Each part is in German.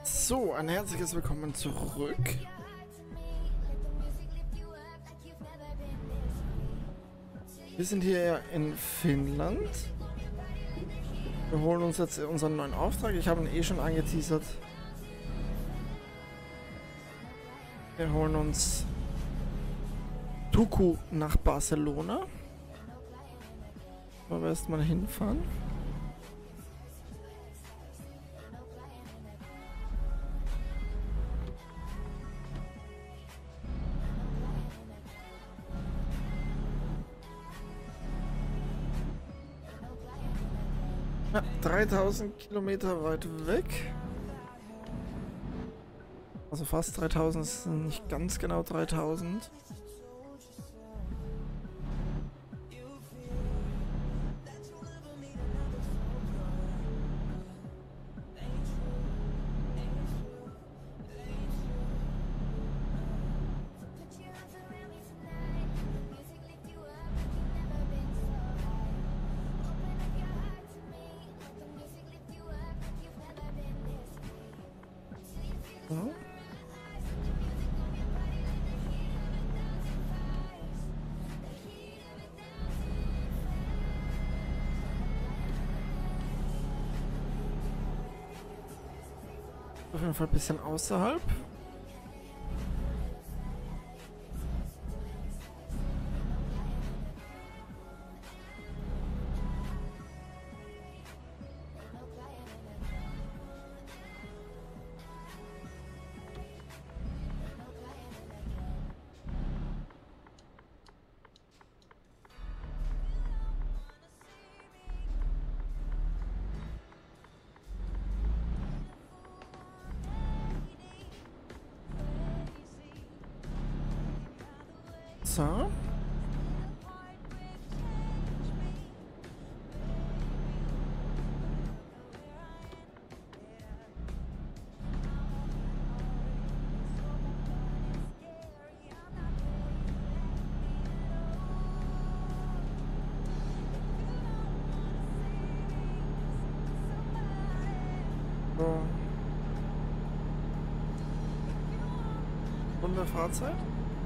So, ein herzliches Willkommen zurück. Wir sind hier in Finnland. Wir holen uns jetzt unseren neuen Auftrag. Ich habe ihn eh schon angeteasert. Wir holen uns Turku nach Barcelona. Wollen wir erstmal hinfahren. Ja, 3000 Kilometer weit weg. Also fast 3000, es sind nicht ganz genau 3000. Ja. Auf jeden Fall ein bisschen außerhalb. So. So. Runde Fahrzeit.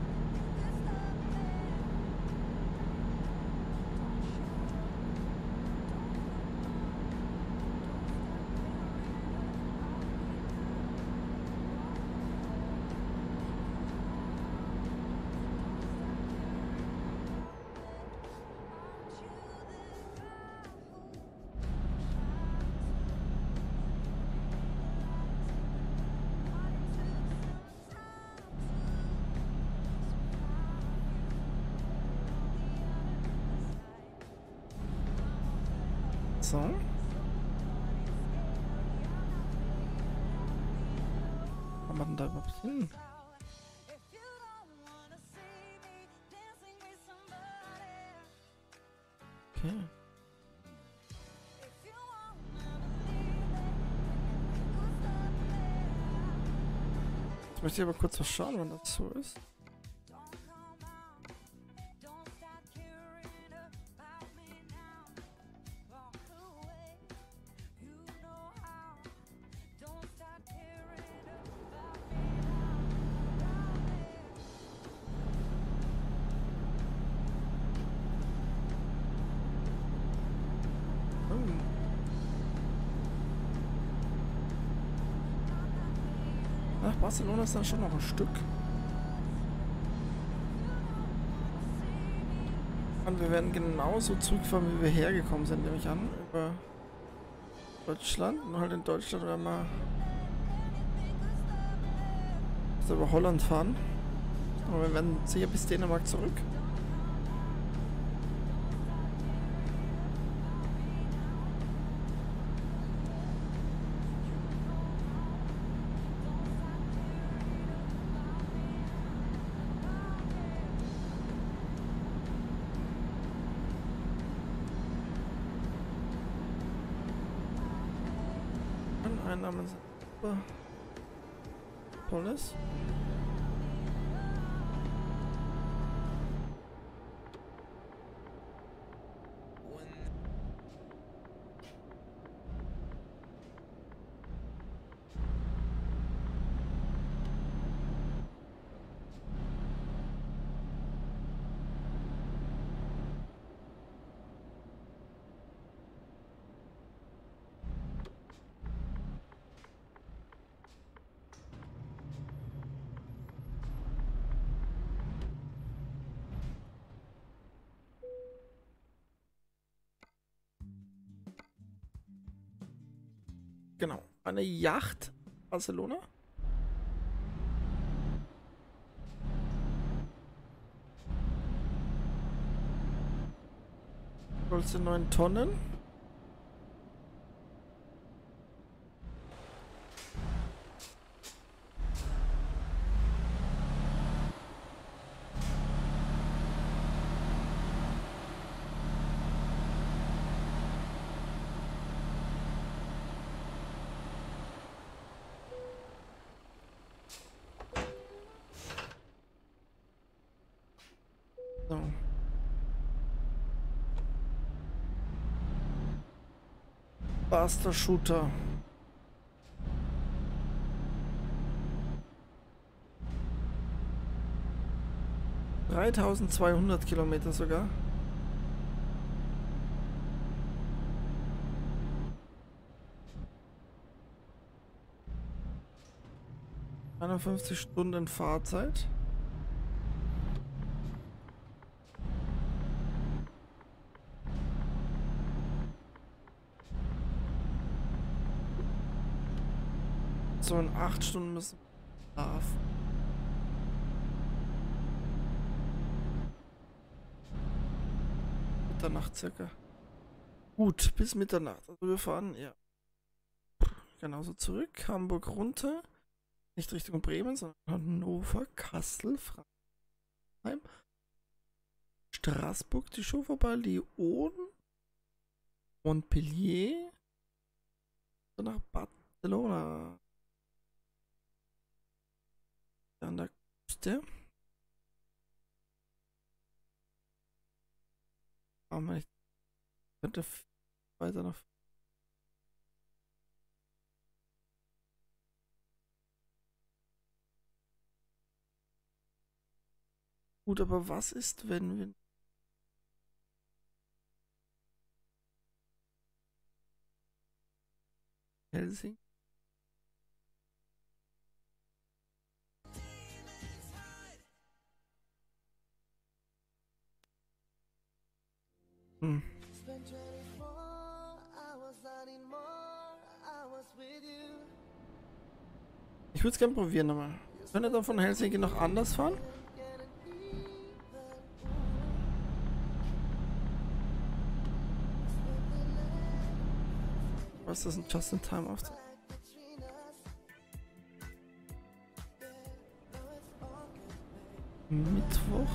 So. Wo kommt man denn da überhaupt hin? Okay. Jetzt möchte ich aber kurz was schauen, wann das so ist. Nach Barcelona ist dann schon noch ein Stück. Und wir werden genauso zurückfahren, wie wir hergekommen sind, nehme ich an, über Deutschland. Und halt in Deutschland werden wir also über Holland fahren. Aber wir werden sicher bis Dänemark zurück. Einnahmen sind super. Tolles. Genau. Eine Yacht Barcelona. Stolze 9 Tonnen. So. Buster Shooter. ...3200 Kilometer sogar. ...51 Stunden Fahrzeit. So in 8 Stunden müssen wir schlafen. Mitternacht circa. Gut, bis Mitternacht. Also wir fahren, ja, genauso zurück. Hamburg runter. Nicht Richtung Bremen, sondern Hannover, Kassel, Frankheim, Straßburg, die Show vorbei, Lyon, Montpellier und nach Barcelona. An der Küste. Aber ich könnte weiter noch. Gut, aber was ist, wenn wir Helsinki? Hm. Ich würde es gerne probieren nochmal. Können wir dann von Helsinki noch anders fahren? Was ist das, ein Just-in-Time-Auftrag? Mittwoch.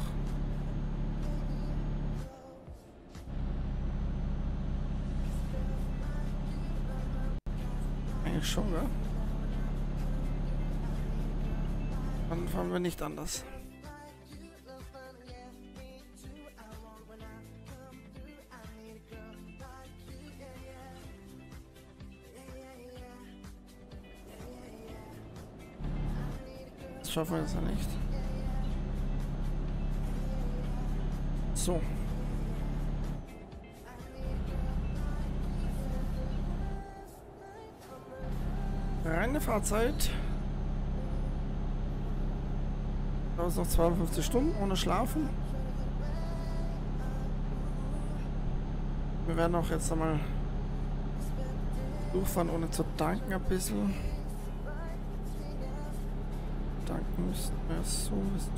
Eigentlich schon, ja? Dann fahren wir nicht anders. Das schaffen wir jetzt ja nicht. So. Reine Fahrzeit. Da ist noch 52 Stunden ohne Schlafen. Wir werden auch jetzt einmal durchfahren, ohne zu tanken ein bisschen. Tanken müssen wir so.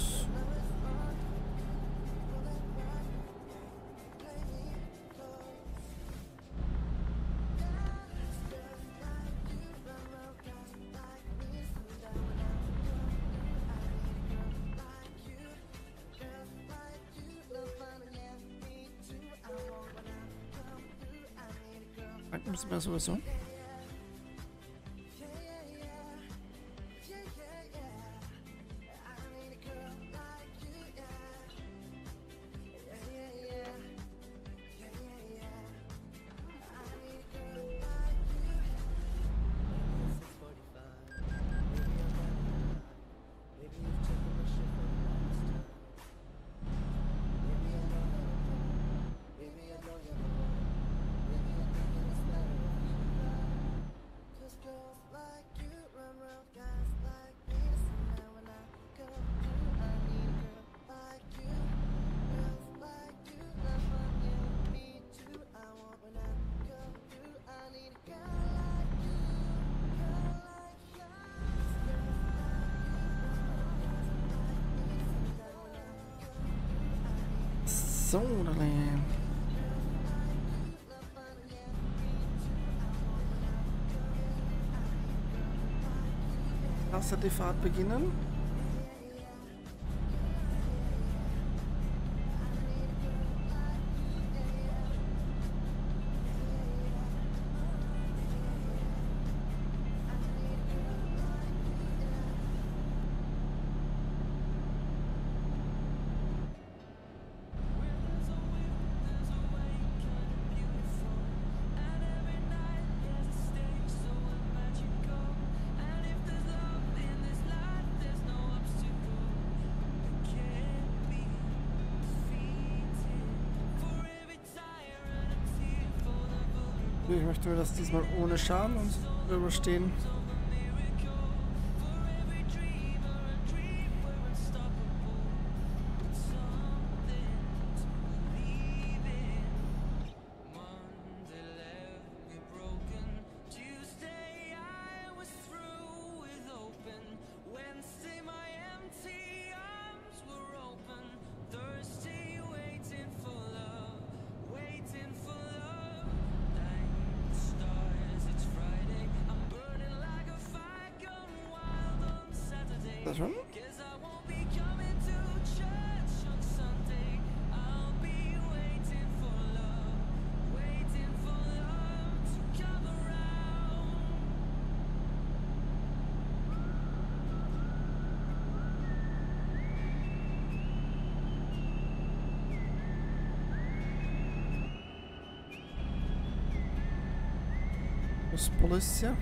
Tanken müssen wir sowieso. So, dann. Lass die Fahrt beginnen. Ich möchte mir das diesmal ohne Schaden und überstehen. Das schon? Das Polizia.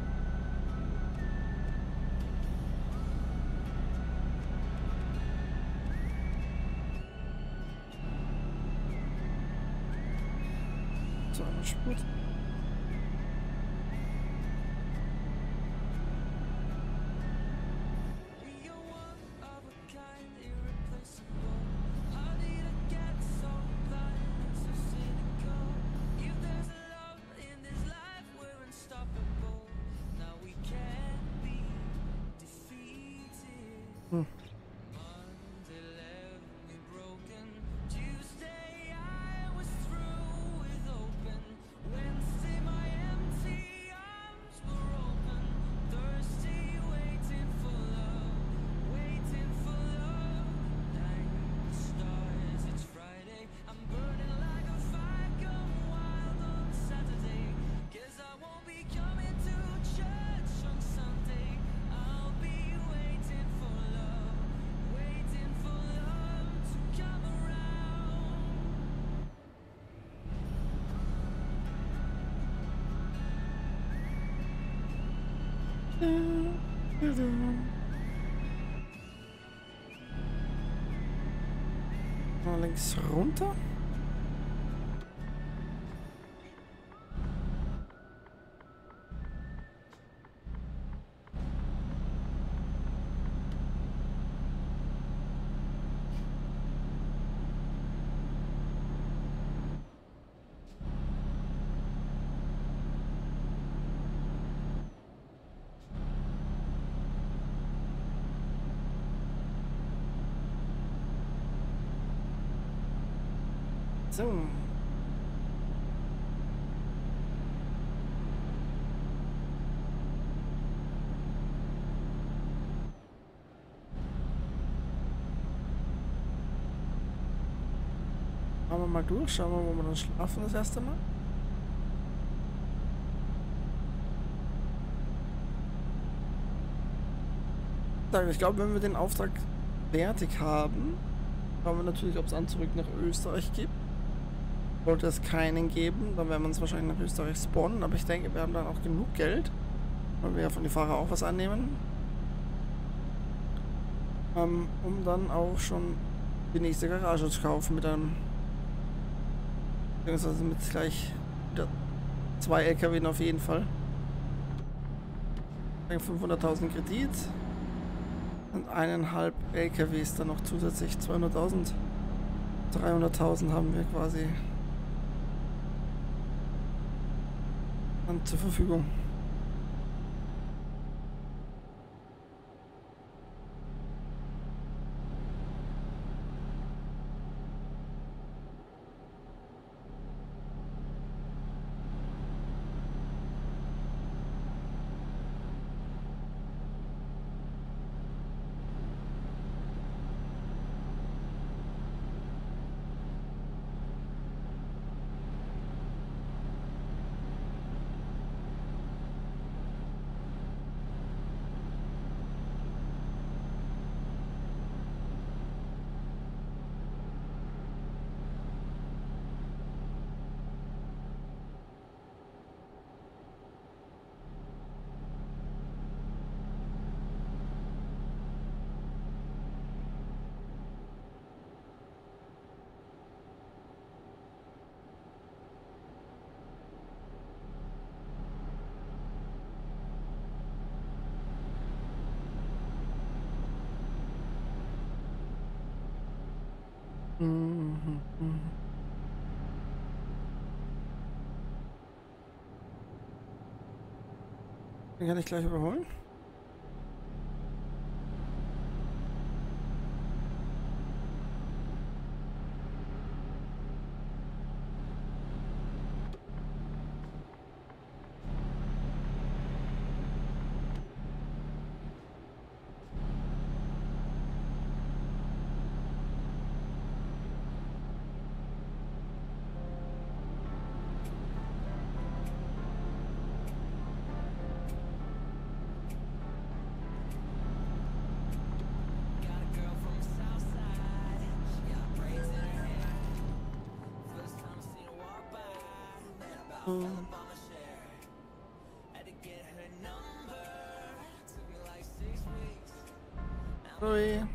So eine Spur. Hm. Mal links runter. So. Schauen wir mal durch, schauen wir, wo wir dann schlafen das erste Mal. Ich glaube, wenn wir den Auftrag fertig haben, schauen wir natürlich, ob es einen zurück nach Österreich gibt. Sollte es keinen geben, dann werden wir uns wahrscheinlich nach Österreich spawnen, aber ich denke, wir haben dann auch genug Geld, weil wir ja von den Fahrern auch was annehmen, um dann auch schon die nächste Garage zu kaufen mit einem, beziehungsweise mit gleich wieder 2 LKW auf jeden Fall. 500.000 Kredit und 1,5 LKWs dann noch zusätzlich 200.000. 300.000 haben wir quasi dann zur Verfügung. Mhm. Mhm. Den kann ich gleich überholen. Mhm. Sorry.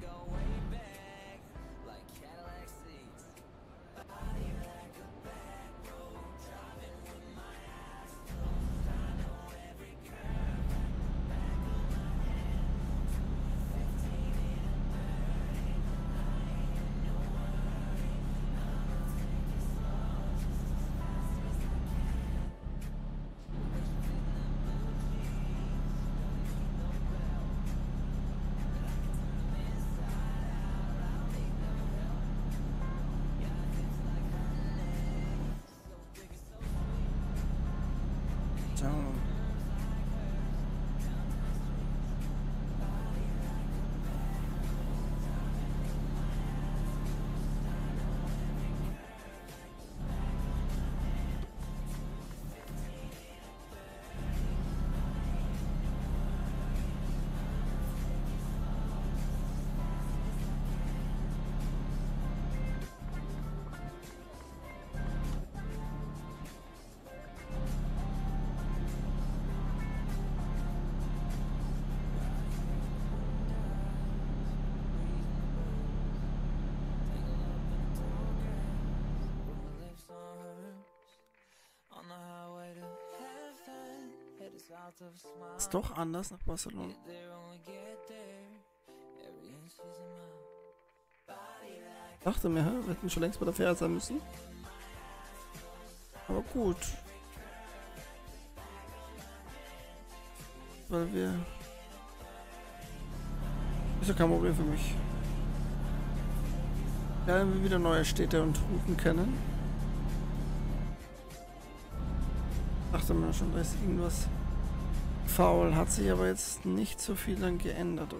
So. Ist doch anders nach Barcelona. Dachte mir, wir hätten schon längst bei der Fähre sein müssen. Aber gut. Weil wir... Ist ja kein Problem für mich. Lernen wir wieder neue Städte und Routen kennen. Dachte mir schon, da ist irgendwas faul. Hat sich aber jetzt nicht so viel dann geändert.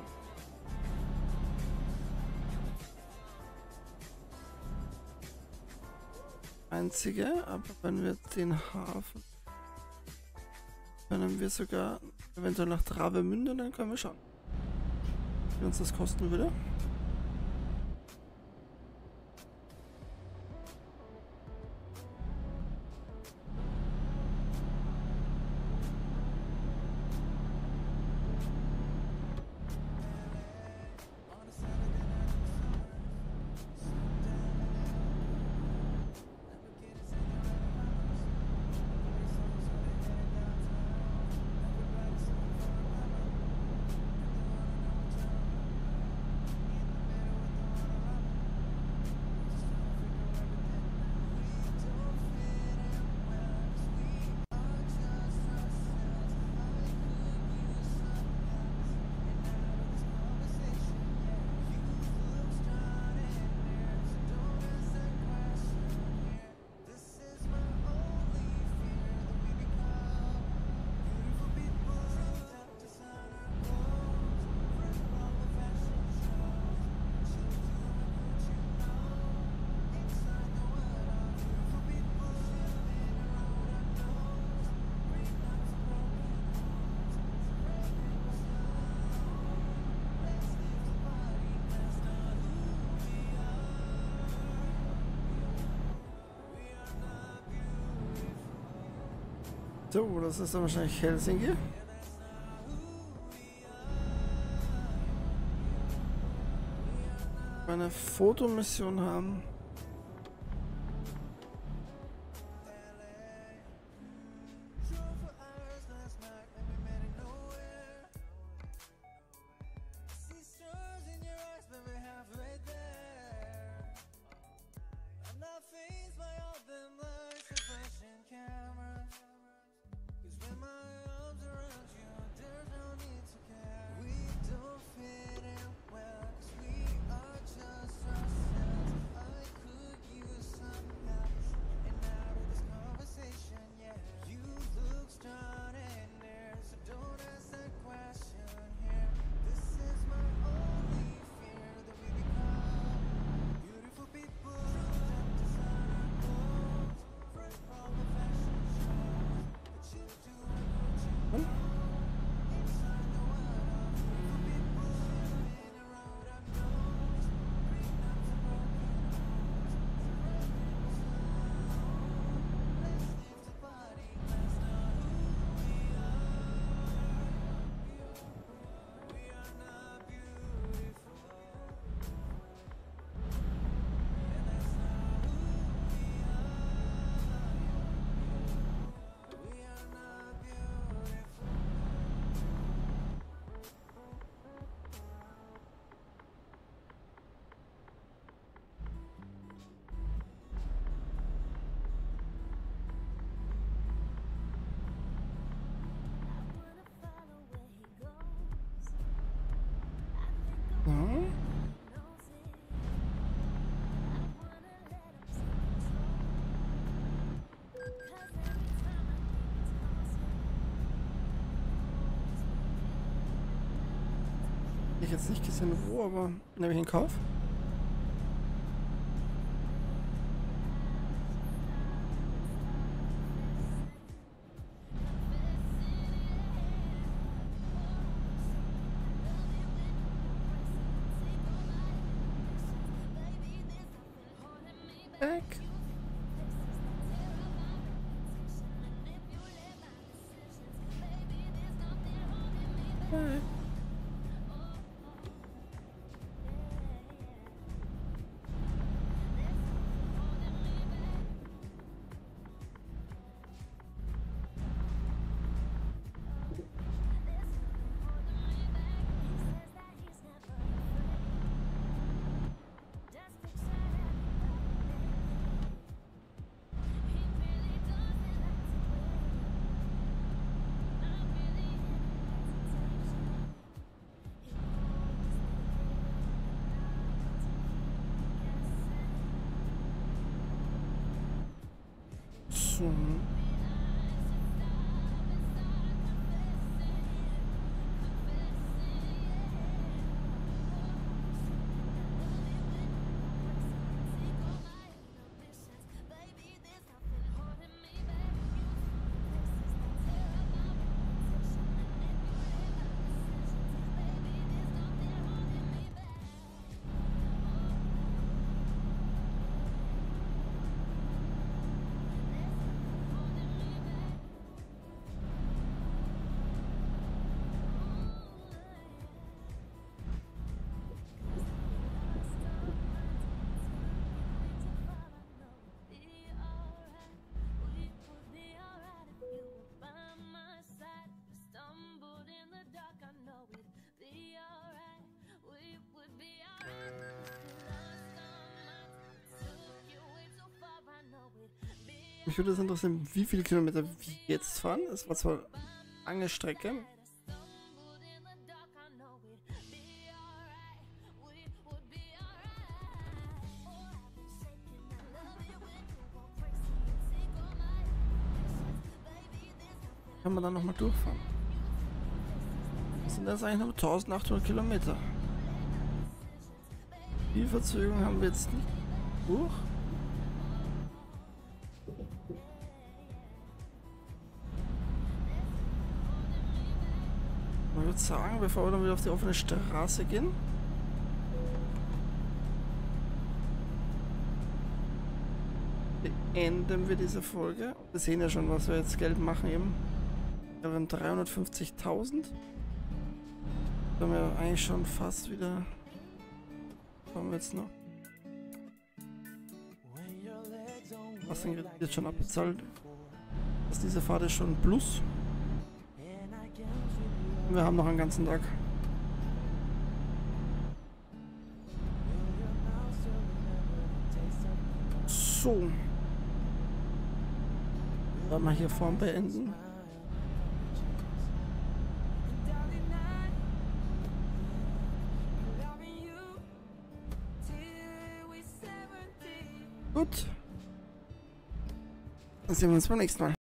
Einzige, aber wenn wir den Hafen, können wir sogar eventuell nach Travemünde, dann können wir schauen, wie uns das kosten würde. So, das ist dann wahrscheinlich Helsinki. Eine Fotomission haben. So. Ich jetzt nicht gesehen wo, aber nehme ich in Kauf. Weg. Weg. So. Mich würde es interessieren, wie viele Kilometer wir jetzt fahren. Es war zwar eine lange Strecke. Kann man dann nochmal durchfahren. Das sind jetzt eigentlich nur 1800 Kilometer. Viel Verzögerung haben wir jetzt nicht durch. Ich würde sagen, bevor wir dann wieder auf die offene Straße gehen, beenden wir diese Folge. Wir sehen ja schon, was wir jetzt Geld machen eben. Wir haben 350.000. Da haben wir eigentlich schon fast wieder. Was haben wir jetzt noch? Was denn jetzt schon abbezahlt? Dass diese Fahrt ist schon Plus. Wir haben noch einen ganzen Tag. So. Dann mal hier vorn beenden. Gut. Dann sehen wir uns beim nächsten Mal.